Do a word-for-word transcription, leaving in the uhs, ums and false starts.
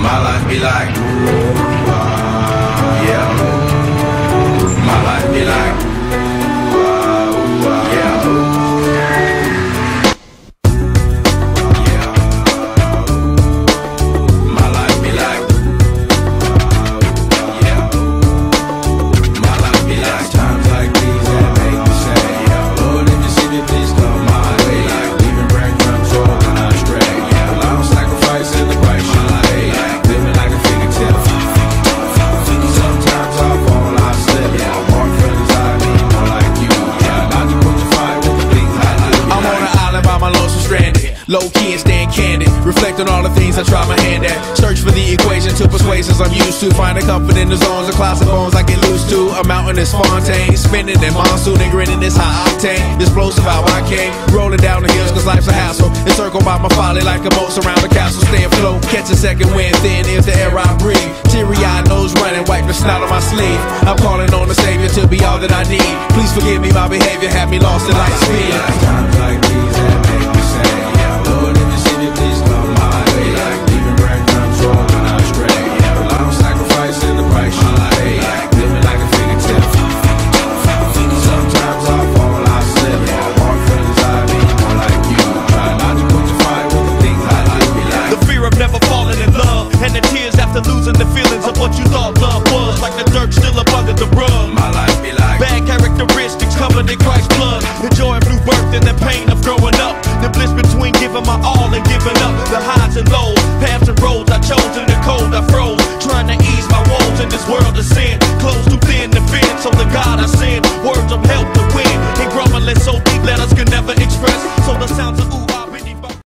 My life be like, ooh, ah, yeah. My life be like, ooh, ah, ooh, ah, yeah. Yeah. My life be like, ooh, yeah. My life be like times like these that make me say, yeah. Lord, if you see me, please come my way. Like leaving breadcrumbs all when I stray. Yeah. Well, I don't sacrifice in the price you pay. Like living like a fingertip. Sometimes I fall, I slip. Yeah. More friends, I need more like you. Yeah. Not to put the fire with the things I do. I'm on an island by my lonesome stranded. Low key and staying candid. Reflect on all the things I try my hand at. Search for the equation to persuasions I'm used to. Finding comfort in the zones of clouds and bones I get loose to. A mountain is Fontaine. Spinning in monsoon and grinning this high octane. Explosive how I came. Rolling down the hills cause life's a hassle. Encircled by my folly like a moat surround the castle. Stay afloat. Catch a second wind thin is the air I breathe. Teary-eyed nose running. Wipe the snot on my sleeve. I'm calling on the Savior to be all that I need. Please forgive me my behavior. Had me lost in light speed. Times like these that make me say, yeah. Lord, if you see me, please come my way. Like leaving breadcrumbs all when I stray. Yeah. Well, I don't sacrifice in the price you pay. Like living like a fingertip. Sometimes I fall, I slip. Yeah. More friends, I need more like you. Try not to put the fire with the things I like. Be like The fear of never falling in love, and the tears after losing the feelings of what you thought love was. Like the dirt still up under the rug. my life be like. Bad characteristics covered in Christ's blood. The joy of new birth and the pain of growing up. The bliss between giving my all and giving up. The highs and lows,